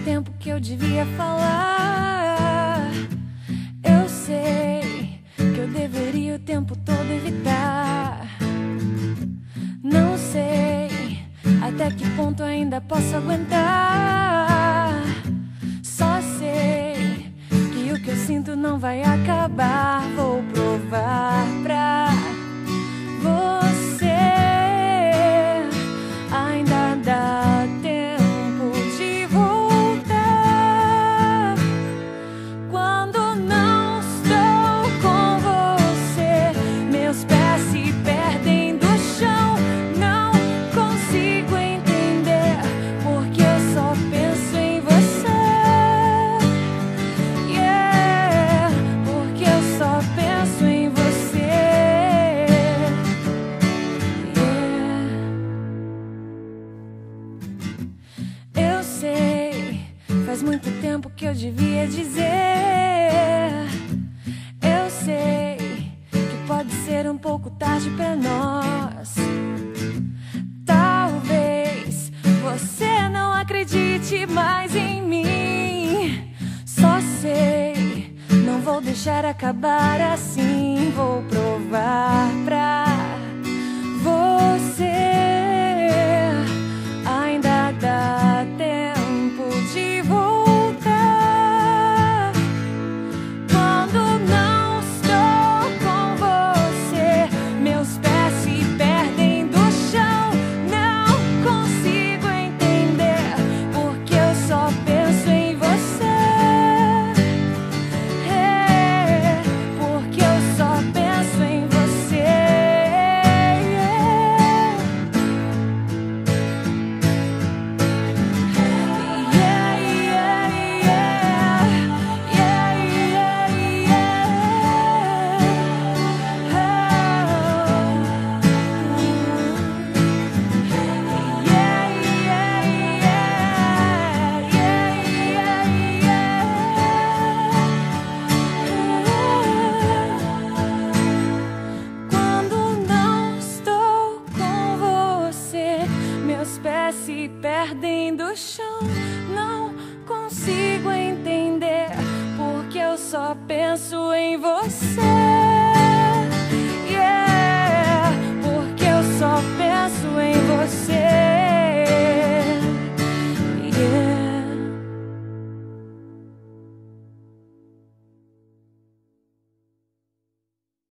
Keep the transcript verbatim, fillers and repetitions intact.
tempo que eu devia falar. Eu sei que eu deveria o tempo todo evitar. Não sei até que ponto ainda posso aguentar. Só sei que o que eu sinto não vai acabar. Vou provar pra você. Ainda dá tempo de voltar. Quando não estou com você, meus pés se perdem do chão. Não consigo entender porque eu só penso em você. Yeah, porque eu só penso em você. Yeah. Eu sei, faz muito tempo que eu devia dizer. Eu sei que pode ser um pouco tarde pra nós. Talvez você não acredite mais em mim. Só sei, não vou deixar acabar assim. Vou provar pra você. Ainda dá tempo de voltar. Quando não estou com você, meus pés se perdem do chão. Não consigo entender porque eu só penso em você. É, porque eu só penso em você. Yeah, yeah, yeah. Yeah, yeah, Quando não estou com você, meus pés se perdem do chão. Não consigo entender porque eu só penso em você.